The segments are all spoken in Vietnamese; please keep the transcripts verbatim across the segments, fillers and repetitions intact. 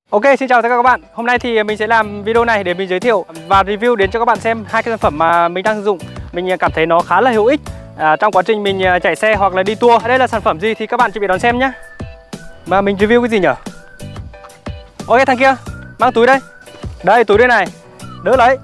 Ok, xin chào tất cả các bạn. Hôm nay thì mình sẽ làm video này để mình giới thiệu và review đến cho các bạn xem hai cái sản phẩm mà mình đang sử dụng. Mình cảm thấy nó khá là hữu ích à, trong quá trình mình chạy xe hoặc là đi tour. Đây là sản phẩm gì thì các bạn chuẩn bị đón xem nhé. Mà mình review cái gì nhỉ? Ok, thằng kia mang túi đây. Đây, túi đây này. Đỡ lấy.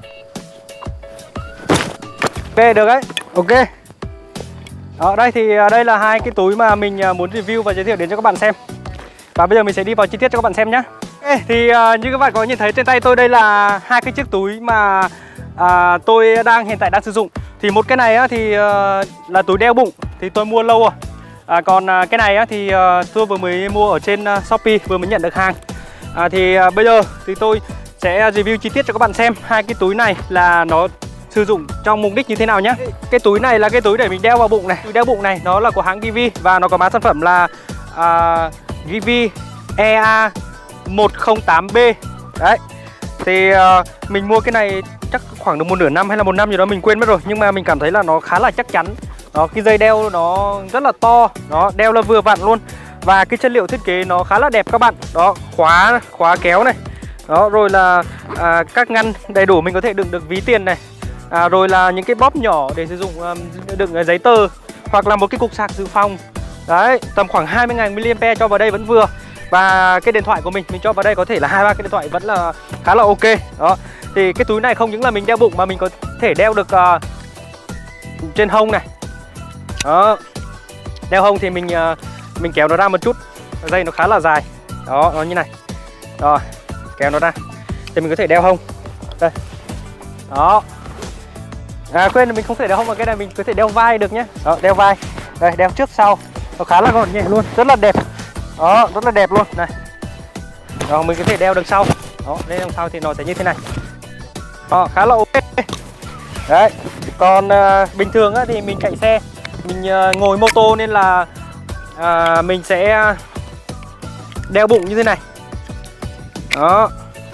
Ok, được đấy. Ok. Đó, đây thì đây là hai cái túi mà mình muốn review và giới thiệu đến cho các bạn xem. Và bây giờ mình sẽ đi vào chi tiết cho các bạn xem nhé. Okay, thì uh, như các bạn có nhìn thấy trên tay tôi đây là hai cái chiếc túi mà uh, tôi đang hiện tại đang sử dụng. Thì một cái này á, thì uh, là túi đeo bụng thì tôi mua lâu rồi. À, còn uh, cái này á, thì uh, tôi vừa mới mua ở trên uh, Shopee, vừa mới nhận được hàng. À, thì uh, bây giờ thì tôi sẽ review chi tiết cho các bạn xem hai cái túi này là nó sử dụng trong mục đích như thế nào nhé. Cái túi này là cái túi để mình đeo vào bụng này. Túi đeo bụng này nó là của hãng Givi và nó có mã sản phẩm là uh, Givi E A một không tám B. Đấy. Thì uh, mình mua cái này chắc khoảng được một nửa năm hay là một năm gì đó mình quên mất rồi. Nhưng mà mình cảm thấy là nó khá là chắc chắn. Đó, cái dây đeo nó rất là to. Nó đeo là vừa vặn luôn. Và cái chất liệu thiết kế nó khá là đẹp các bạn. Đó, khóa khóa kéo này. Đó, rồi là à, các ngăn đầy đủ, mình có thể đựng được ví tiền này. À, rồi là những cái bóp nhỏ để sử dụng um, đựng giấy tờ hoặc là một cái cục sạc dự phòng. Đấy, tầm khoảng hai mươi nghìn mi-li-am-pe cho vào đây vẫn vừa. Và cái điện thoại của mình, mình cho vào đây có thể là hai ba cái điện thoại vẫn là khá là ok. Đó. Thì cái túi này không những là mình đeo bụng mà mình có thể đeo được uh, trên hông này. Đó. Đeo hông thì mình uh, mình kéo nó ra một chút. Dây nó khá là dài. Đó, nó như này. Rồi, kéo nó ra. Thì mình có thể đeo hông. Đây. Đó. À quên, mình không thể đeo hông mà cái này mình có thể đeo vai được nhé. Đó, đeo vai. Đây, đeo trước sau. Nó khá là gọn nhẹ luôn, rất là đẹp. Đó, rất là đẹp luôn này. Đó, mình có thể đeo đằng sau. Đó, đây đằng sau thì nó sẽ như thế này. Đó, khá là ok. Đấy. Còn uh, bình thường á, thì mình chạy xe, mình uh, ngồi mô tô nên là uh, mình sẽ đeo bụng như thế này. Đó.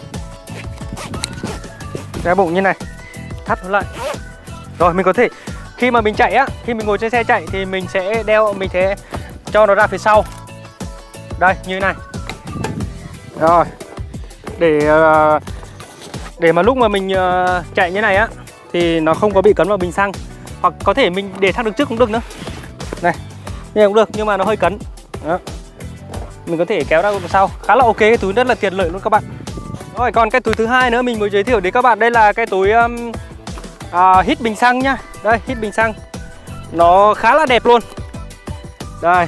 Đeo bụng như này. Thắt nó lại. Rồi mình có thể khi mà mình chạy á, khi mình ngồi trên xe chạy thì mình sẽ đeo, mình sẽ cho nó ra phía sau. Đây, như thế này. Rồi. Để để mà lúc mà mình chạy như này á thì nó không có bị cấn vào bình xăng. Hoặc có thể mình để thắt được trước cũng được nữa. Này, như này cũng được nhưng mà nó hơi cấn. Đó. Mình có thể kéo ra đằng sau. Khá là ok, cái túi rất là tiện lợi luôn các bạn. Rồi, còn cái túi thứ hai nữa mình mới giới thiệu đến các bạn, đây là cái túi um, à, hít bình xăng nhá. Đây, hít bình xăng. Nó khá là đẹp luôn. Đây.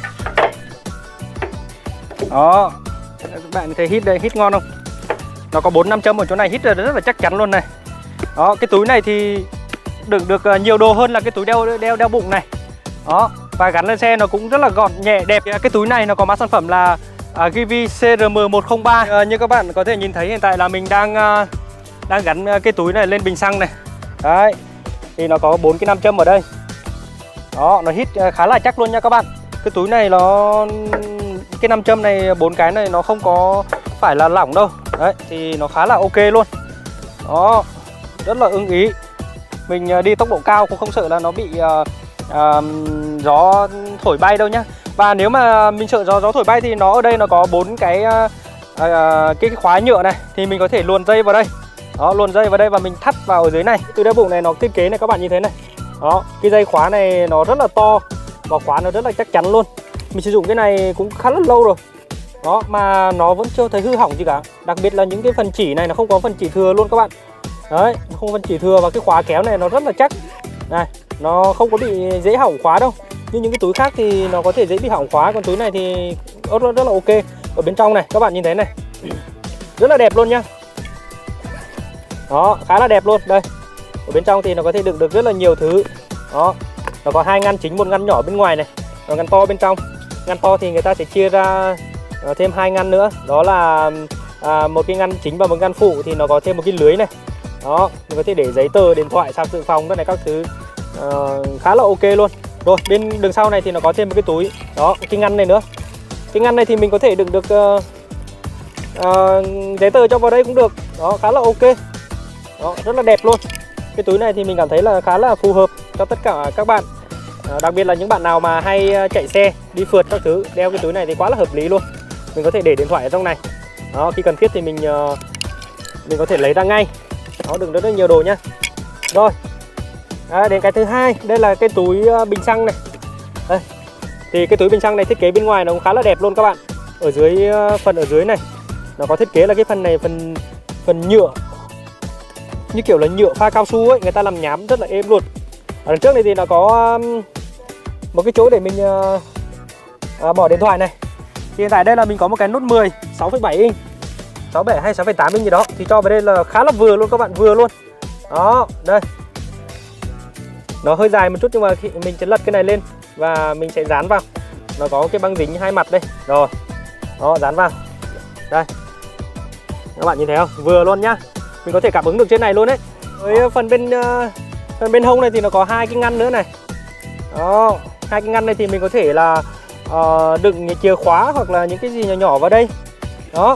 Đó. Các bạn thấy hít đây, hít ngon không? Nó có bốn năm châm ở chỗ này, hít rất là chắc chắn luôn này. Đó, cái túi này thì đựng được nhiều đồ hơn là cái túi đeo đeo đeo bụng này. Đó, và gắn lên xe nó cũng rất là gọn, nhẹ, đẹp. Cái túi này nó có mã sản phẩm là uh, Givi C R M một không ba. Uh, như các bạn có thể nhìn thấy hiện tại là mình đang uh, đang gắn cái túi này lên bình xăng này. Đấy. Thì nó có bốn cái nam châm ở đây. Đó, nó hít khá là chắc luôn nha các bạn. Cái túi này nó cái nam châm này, bốn cái này nó không có phải là lỏng đâu. Đấy, thì nó khá là ok luôn. Đó, rất là ưng ý. Mình đi tốc độ cao cũng không sợ là nó bị uh, uh, gió thổi bay đâu nhá. Và nếu mà mình sợ gió gió thổi bay thì nó ở đây nó có bốn cái uh, uh, cái khóa nhựa này thì mình có thể luồn dây vào đây. Đó, luồn dây vào đây và mình thắt vào ở dưới này. Túi đeo bụng này nó thiết kế này các bạn như thế này. Đó, cái dây khóa này nó rất là to và khóa nó rất là chắc chắn luôn. Mình sử dụng cái này cũng khá là lâu rồi. Đó, mà nó vẫn chưa thấy hư hỏng gì cả. Đặc biệt là những cái phần chỉ này nó không có phần chỉ thừa luôn các bạn. Đấy, không có phần chỉ thừa và cái khóa kéo này nó rất là chắc. Này, nó không có bị dễ hỏng khóa đâu. Như những cái túi khác thì nó có thể dễ bị hỏng khóa, còn túi này thì rất, rất là ok. Ở bên trong này, các bạn nhìn thấy này. Rất là đẹp luôn nhá. Đó, khá là đẹp luôn. Đây. Ở bên trong thì nó có thể đựng được rất là nhiều thứ. Đó. Nó có hai ngăn chính, một ngăn nhỏ bên ngoài này, và ngăn to bên trong. Ngăn to thì người ta sẽ chia ra thêm hai ngăn nữa. Đó là à, một cái ngăn chính và một ngăn phụ thì nó có thêm một cái lưới này. Đó, mình có thể để giấy tờ, điện thoại, sạc dự phòng, đó này các thứ. À, khá là ok luôn. Rồi, bên đường sau này thì nó có thêm một cái túi. Đó, cái ngăn này nữa. Cái ngăn này thì mình có thể đựng được uh, uh, giấy tờ cho vào đây cũng được. Đó, khá là ok. Đó, rất là đẹp luôn. Cái túi này thì mình cảm thấy là khá là phù hợp cho tất cả các bạn. à, Đặc biệt là những bạn nào mà hay chạy xe, đi phượt các thứ, đeo cái túi này thì quá là hợp lý luôn. Mình có thể để điện thoại ở trong này. Đó, khi cần thiết thì mình uh, mình có thể lấy ra ngay. Đó, đừng rất là nhiều đồ nhá. Rồi, à, đến cái thứ hai, đây là cái túi uh, bình xăng này. Đây. Thì cái túi bình xăng này thiết kế bên ngoài nó cũng khá là đẹp luôn các bạn. Ở dưới uh, phần ở dưới này nó có thiết kế là cái phần này phần phần nhựa, như kiểu là nhựa pha cao su ấy, người ta làm nhám rất là êm luôn. Ở đằng trước này thì nó có um, một cái chỗ để mình uh, uh, bỏ điện thoại này. Thì hiện tại đây là mình có một cái Note mười sáu phẩy bảy inch, sáu phẩy bảy hay sáu phẩy tám inch gì đó, thì cho vào đây là khá là vừa luôn các bạn, vừa luôn. Đó, đây. Nó hơi dài một chút nhưng mà khi mình sẽ lật cái này lên và mình sẽ dán vào. Nó có cái băng dính hai mặt đây. Rồi. Đó, dán vào. Đây. Các bạn nhìn thấy không? Vừa luôn nhá. Mình có thể cảm ứng được trên này luôn đấy. Với phần bên uh, phần bên hông này thì nó có hai cái ngăn nữa này. Đó, hai cái ngăn này thì mình có thể là uh, đựng những chìa khóa hoặc là những cái gì nhỏ nhỏ vào đây. Đó.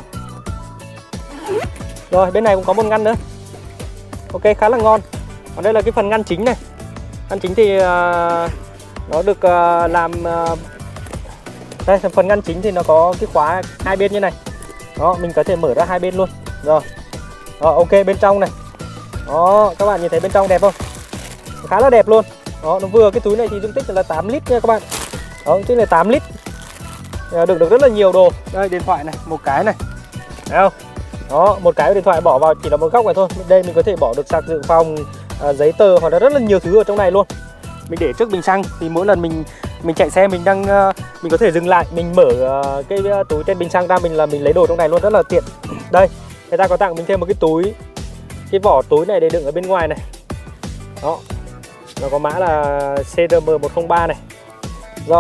Rồi, bên này cũng có một ngăn nữa. Ok, khá là ngon. Còn đây là cái phần ngăn chính này. Ngăn chính thì uh, nó được uh, làm uh, đây, phần ngăn chính thì nó có cái khóa hai bên như này. Đó, mình có thể mở ra hai bên luôn. Rồi. Rồi, ok, bên trong này. Đó, các bạn nhìn thấy bên trong đẹp không? Khá là đẹp luôn. Đó, nó vừa, cái túi này thì dung tích là tám lít nha các bạn. Đó, tức là tám lít. Được được rất là nhiều đồ. Đây, điện thoại này, một cái này. Thấy không? Đó, một cái điện thoại bỏ vào chỉ là một góc này thôi. Đây mình có thể bỏ được sạc dự phòng, à, giấy tờ hoặc là rất là nhiều thứ ở trong này luôn. Mình để trước bình xăng thì mỗi lần mình mình chạy xe mình đang uh, mình có thể dừng lại, mình mở uh, cái uh, túi trên bình xăng ra, mình là mình lấy đồ trong này luôn, rất là tiện. Đây, người ta có tặng mình thêm một cái túi, cái vỏ túi này để đựng ở bên ngoài này. Đó, nó có mã là C R M một không ba này. Rồi,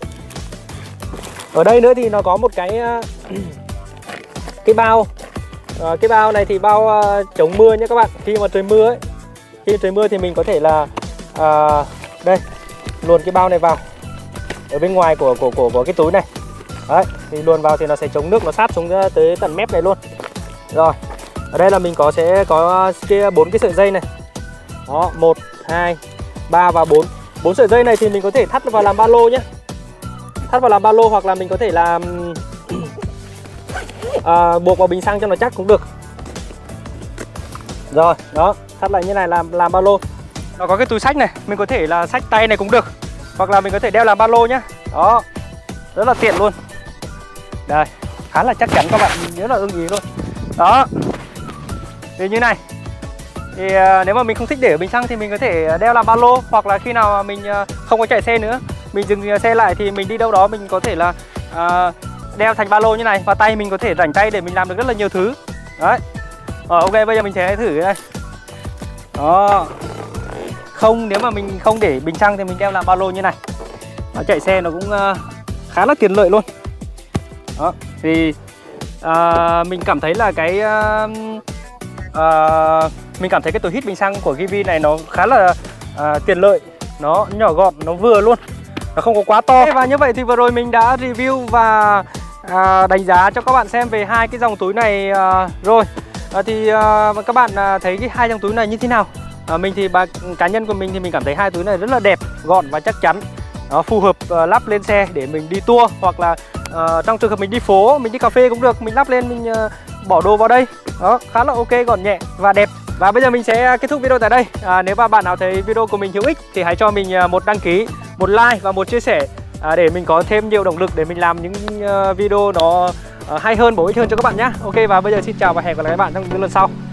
ở đây nữa thì nó có một cái uh, cái bao. uh, cái bao này thì bao uh, chống mưa nhé các bạn. Khi mà trời mưa ấy, khi trời mưa thì mình có thể là uh, đây, luồn cái bao này vào ở bên ngoài của của của, của cái túi này. Đấy, thì luồn vào thì nó sẽ chống nước, nó sát xuống tới tận mép này luôn. Rồi, ở đây là mình có sẽ có cái bốn cái sợi dây này. Đó, một, hai, ba và bốn. Bốn sợi dây này thì mình có thể thắt vào làm ba lô nhé. Thắt vào làm ba lô hoặc là mình có thể làm à, buộc vào bình xăng cho nó chắc cũng được. Rồi, đó, thắt lại như này làm làm ba lô. Nó có cái túi xách này, mình có thể là xách tay này cũng được, hoặc là mình có thể đeo làm ba lô nhá. Đó, rất là tiện luôn. Đây, khá là chắc chắn các bạn, nhớ là ưng ý luôn. Đó, thì như này. Thì uh, nếu mà mình không thích để ở bình xăng thì mình có thể đeo làm ba lô, hoặc là khi nào mà mình uh, không có chạy xe nữa, mình dừng xe lại thì mình đi đâu đó mình có thể là uh, đeo thành ba lô như này, và tay mình có thể rảnh tay để mình làm được rất là nhiều thứ. Đấy. Rồi, ok, bây giờ mình sẽ thử đây. Đó. Không, nếu mà mình không để bình xăng thì mình đeo làm ba lô như này. Nó chạy xe nó cũng uh, khá là tiện lợi luôn. Đó, thì uh, mình cảm thấy là cái uh, uh, mình cảm thấy cái túi hít bình xăng của Givi này nó khá là uh, tiện lợi, nó nhỏ gọn, nó vừa luôn, nó không có quá to. Và như vậy thì vừa rồi mình đã review và uh, đánh giá cho các bạn xem về hai cái dòng túi này uh, rồi. Uh, thì uh, các bạn uh, thấy cái hai dòng túi này như thế nào? Uh, mình thì bà, cá nhân của mình thì mình cảm thấy hai túi này rất là đẹp, gọn và chắc chắn. Đó, phù hợp uh, lắp lên xe để mình đi tour, hoặc là uh, trong trường hợp mình đi phố, mình đi cà phê cũng được, mình lắp lên mình uh, bỏ đồ vào đây. Đó, khá là ok, gọn nhẹ và đẹp. Và bây giờ mình sẽ kết thúc video tại đây. à, Nếu mà bạn nào thấy video của mình hữu ích thì hãy cho mình một đăng ký, một like và một chia sẻ, à, để mình có thêm nhiều động lực để mình làm những uh, video nó uh, hay hơn, bổ ích hơn cho các bạn nhé. Ok, và bây giờ xin chào và hẹn gặp lại các bạn trong những lần sau.